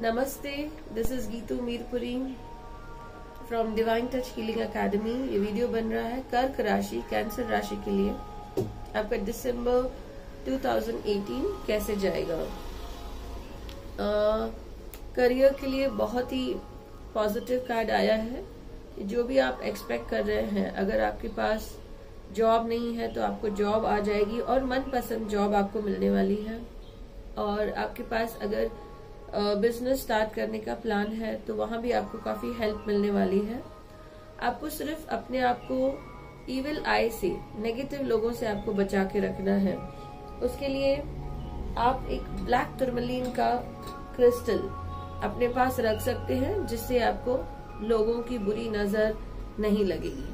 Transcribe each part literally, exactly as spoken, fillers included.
Namaste, this is Gitu Mirpuri from Divine Touch Healing Academy। ये video बन रहा है कर्क राशि कैंसर राशि के लिए। आपका दिसंबर दो हज़ार अठारह कैसे जाएगा। करियर के लिए बहुत ही पॉजिटिव कार्ड आया है। जो भी आप एक्सपेक्ट कर रहे हैं, अगर आपके पास जॉब नहीं है तो आपको जॉब आ जाएगी और मनपसंद जॉब आपको मिलने वाली है। और आपके पास अगर बिजनेस स्टार्ट करने का प्लान है तो वहां भी आपको काफी हेल्प मिलने वाली है। आपको सिर्फ अपने आप को इविल आई से, नेगेटिव लोगों से आपको बचा के रखना है। उसके लिए आप एक ब्लैक टर्मलिन का क्रिस्टल अपने पास रख सकते हैं, जिससे आपको लोगों की बुरी नजर नहीं लगेगी।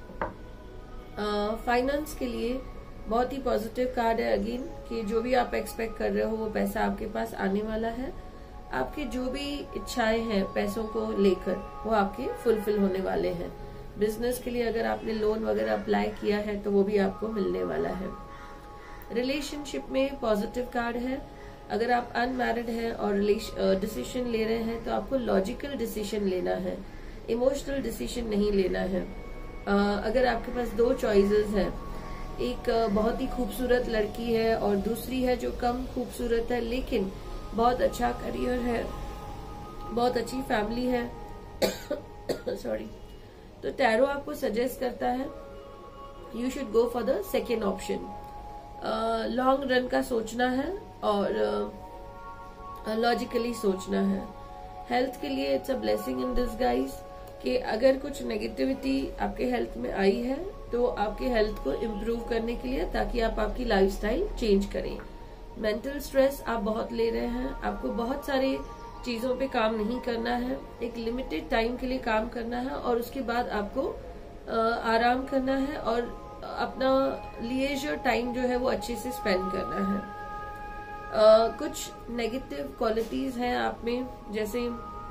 फाइनेंस के लिए बहुत ही पॉजिटिव कार्ड है अगेन, कि जो भी आप एक्सपेक्ट कर रहे हो वो पैसा आपके पास आने वाला है। आपकी जो भी इच्छाएं हैं पैसों को लेकर, वो आपके फुलफिल होने वाले हैं। बिजनेस के लिए अगर आपने लोन वगैरह अप्लाई किया है तो वो भी आपको मिलने वाला है। रिलेशनशिप में पॉजिटिव कार्ड है। अगर आप अनमैरिड हैं और डिसीजन ले रहे हैं तो आपको लॉजिकल डिसीजन लेना है, इमोशनल डिसीजन नहीं लेना है। uh, अगर आपके पास दो चॉइसेस हैं, एक बहुत ही खूबसूरत लड़की है और दूसरी है जो कम खूबसूरत है लेकिन बहुत अच्छा करियर है, बहुत अच्छी फैमिली है सॉरी, तो टैरो आपको सजेस्ट करता है you should go for the second option. Long run का सोचना है और लॉजिकली uh, सोचना है। हेल्थ के लिए it's a blessing in disguise, कि अगर कुछ नेगेटिविटी आपके हेल्थ में आई है तो आपके हेल्थ को इम्प्रूव करने के लिए, ताकि आप आपकी लाइफस्टाइल चेंज करें। मेंटल स्ट्रेस आप बहुत ले रहे हैं, आपको बहुत सारी चीजों पे काम नहीं करना है, एक लिमिटेड टाइम के लिए काम करना है और उसके बाद आपको आराम करना है और अपना लीजर टाइम जो है वो अच्छे से स्पेंड करना है। आ, कुछ नेगेटिव क्वालिटीज हैं आप में, जैसे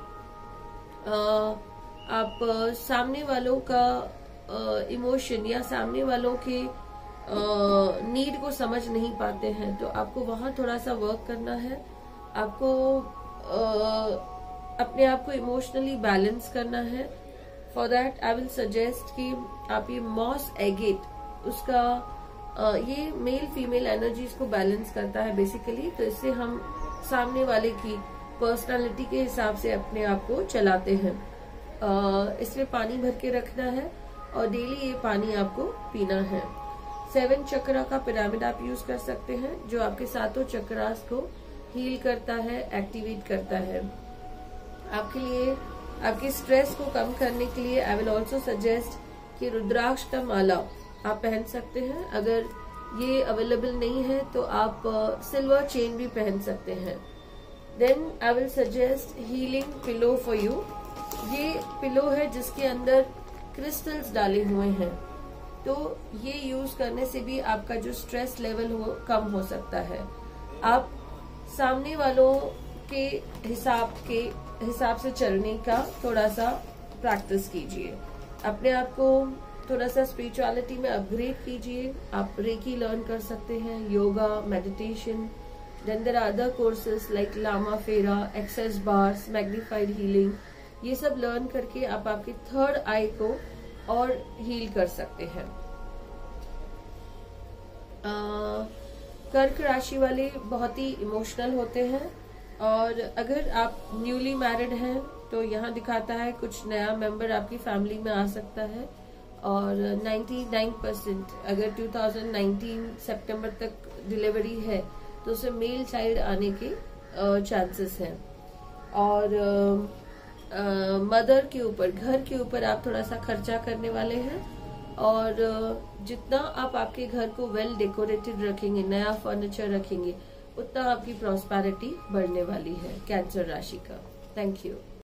आ, आप सामने वालों का इमोशन या सामने वालों के नीड को समझ नहीं पाते हैं, तो आपको वहां थोड़ा सा वर्क करना है। आपको uh, अपने आप को इमोशनली बैलेंस करना है। For that I will suggest कि आप ये मॉस एगेट, उसका uh, ये मेल फीमेल एनर्जीज को बैलेंस करता है बेसिकली, तो इससे हम सामने वाले की पर्सनालिटी के हिसाब से अपने आप को चलाते हैं। uh, इसमें पानी भर के रखना है और डेली ये पानी आपको पीना है। सेवन चक्रा का पिरामिड आप यूज कर सकते हैं, जो आपके सातों चक्रास को हील करता है, एक्टिवेट करता है। आपके लिए आपके स्ट्रेस को कम करने के लिए आई विल ऑल्सो सजेस्ट कि रुद्राक्ष का माला आप पहन सकते हैं। अगर ये अवेलेबल नहीं है तो आप सिल्वर चेन भी पहन सकते हैं। Then I will suggest healing pillow for you. ये पिलो है जिसके अंदर क्रिस्टल्स डाले हुए हैं, तो ये यूज करने से भी आपका जो स्ट्रेस लेवल हो कम हो सकता है। आप सामने वालों के हिसाब के हिसाब से चलने का थोड़ा सा प्रैक्टिस कीजिए। अपने आप को थोड़ा सा स्पिरिचुअलिटी में अपग्रेड कीजिए। आप रेकी लर्न कर सकते हैं, yoga, meditation, then there are other courses like Lama, Fera, access bars, magnified healing. ये सब लर्न करके आप आपके थर्ड आई को और हील कर सकते हैं। आ, कर्क राशि वाले बहुत ही इमोशनल होते हैं, और अगर आप न्यूली मैरिड हैं तो यहाँ दिखाता है कुछ नया मेंबर आपकी फैमिली में आ सकता है। और निन्यानवे परसेंट अगर दो हज़ार उन्नीस सितंबर तक डिलीवरी है तो उसे मेल चाइल्ड आने के चांसेस हैं। और आ, मदर uh, के ऊपर, घर के ऊपर आप थोड़ा सा खर्चा करने वाले हैं, और uh, जितना आप आपके घर को वेल डेकोरेटेड रखेंगे, नया फर्नीचर रखेंगे, उतना आपकी प्रॉस्पेरिटी बढ़ने वाली है कैंसर राशि का। Thank you.